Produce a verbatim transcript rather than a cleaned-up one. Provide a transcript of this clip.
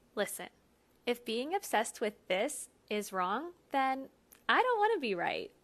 Listen, if being obsessed with this is wrong, then I don't want to be right.